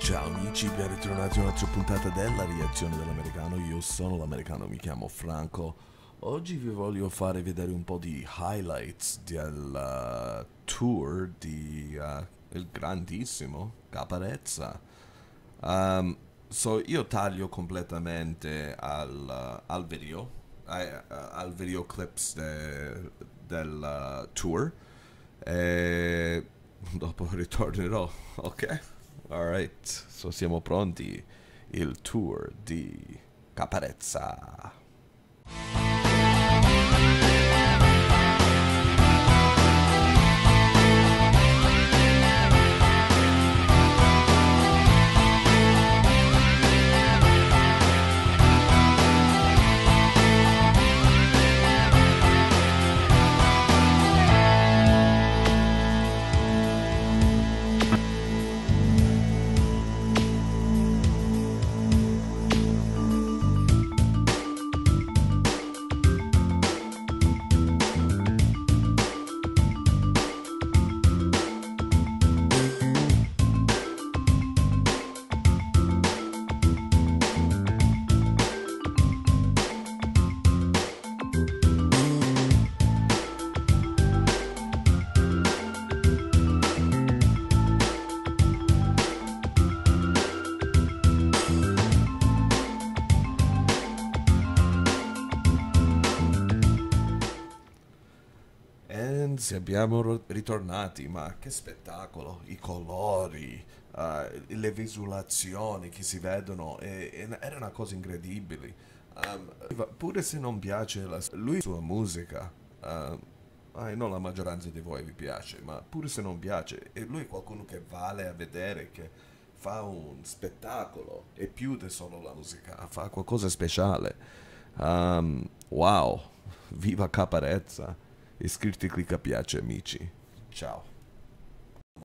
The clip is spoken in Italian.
Ciao amici, ben ritornati a un'altra puntata della reazione dell'americano. Io sono l'americano, mi chiamo Franco. Oggi vi voglio fare vedere un po' di highlights del tour di il grandissimo Caparezza. Io taglio completamente al video, al videoclips del tour e dopo ritornerò, ok? Alright, siamo pronti. Il tour di Caparezza. E siamo ritornati, ma che spettacolo! I colori, le visualizzazioni che si vedono, era una cosa incredibile. Pure se non piace lui sua musica, non la maggioranza di voi vi piace, ma pure se non piace, e lui è qualcuno che vale a vedere, che fa un spettacolo, e più di solo la musica, fa qualcosa speciale. Wow, viva Caparezza! Iscritti, clicca piace amici. Ciao.